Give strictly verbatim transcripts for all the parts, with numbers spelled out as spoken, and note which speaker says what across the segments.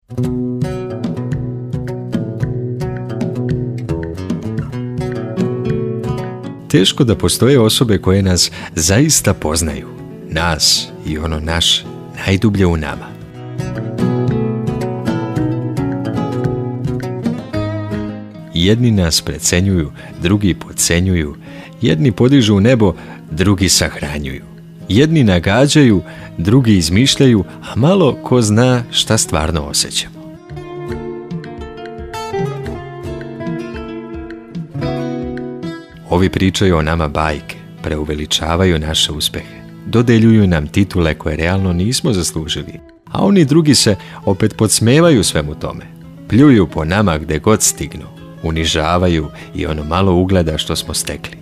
Speaker 1: Teško da postoje osobe koje nas zaista poznaju, nas i ono naše, najdublje u nama. Jedni nas precenjuju, drugi podcenjuju, jedni podižu u nebo, drugi sahranjuju. Jedni nagađaju, drugi izmišljaju, a malo ko zna šta stvarno osjećamo. Ovi pričaju o nama bajke, preuveličavaju naše uspehe, dodeljuju nam titule koje realno nismo zaslužili, a oni drugi se opet podsmevaju svemu tome. Pljuju po nama gde god stignu, unižavaju i ono malo ugleda što smo stekli.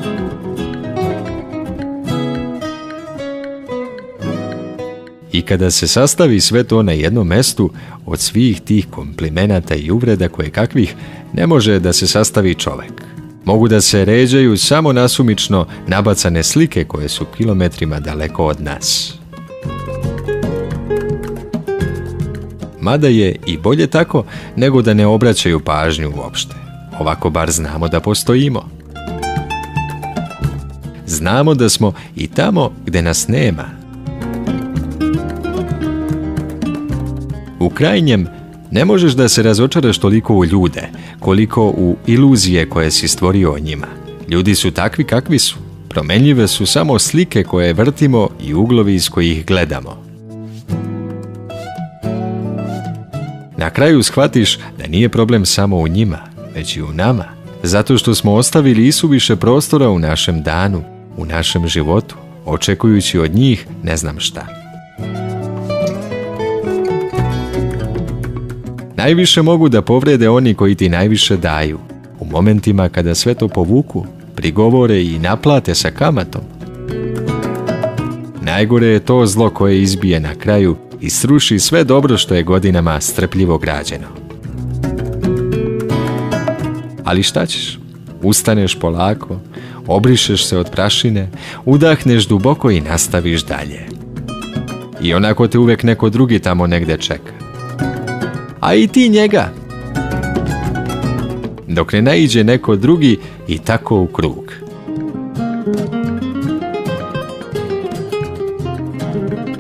Speaker 1: I kada se sastavi sve to na jednom mestu, od svih tih komplimenata i uvreda koje kakvih, ne može da se sastavi čovek. Mogu da se ređaju samo nasumično nabacane slike koje su kilometrima daleko od nas. Mada je i bolje tako nego da ne obraćaju pažnju uopšte. Ovako bar znamo da postojimo. Znamo da smo i tamo gde nas nema. U krajnjem, ne možeš da se razočaraš toliko u ljude, koliko u iluzije koje si stvorio o njima. Ljudi su takvi kakvi su. Promenljive su samo slike koje vrtimo i uglovi iz kojih gledamo. Na kraju shvatiš da nije problem samo u njima, već i u nama, zato što smo ostavili isuviše prostora u našem danu, u našem životu, očekujući od njih ne znam šta. Najviše mogu da povrede oni koji ti najviše daju, u momentima kada sve to povuku, prigovore i naplate sa kamatom. Najgore je to zlo koje izbije na kraju i sruši sve dobro što je godinama strpljivo građeno. Ali šta ćeš? Ustaneš polako, obrišeš se od prašine, udahneš duboko i nastaviš dalje. I onako te uvek neko drugi tamo negde čeka. A i ti njega. Dok ne naiđe neko drugi i tako u krug.